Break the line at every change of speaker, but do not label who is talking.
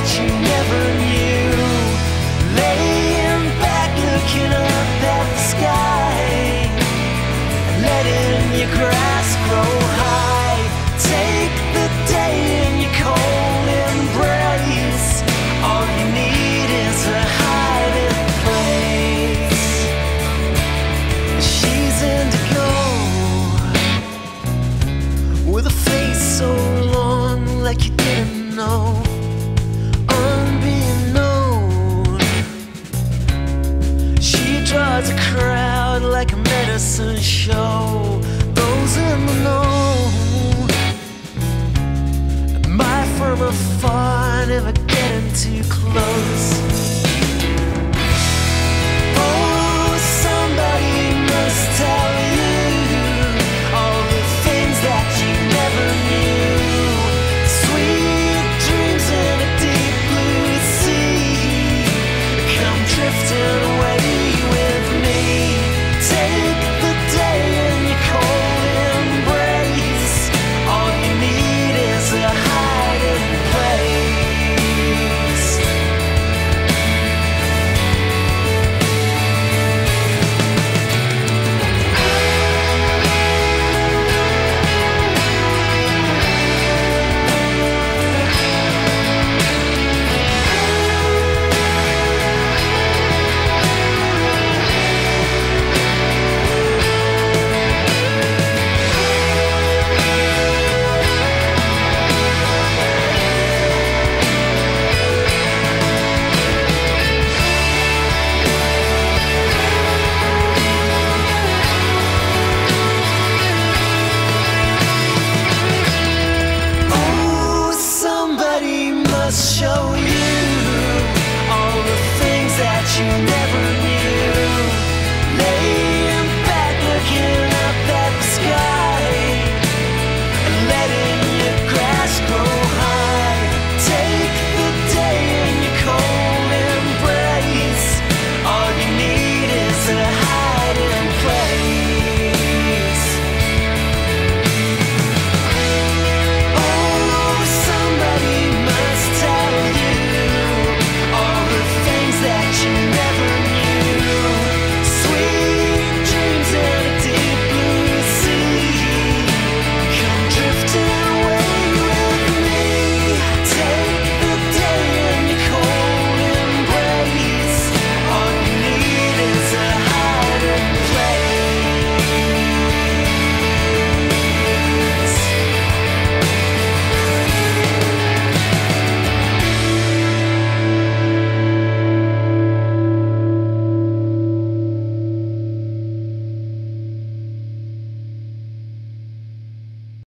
that you never knew. Laying back, looking up at the sky, letting your grass grow high. Take the day in your cold embrace. All you need is a hiding place. She's indigo, with a face so long like you didn't know, unbeknown. She draws a crowd like a medicine show. Those in the know admire from afar, never getting too close.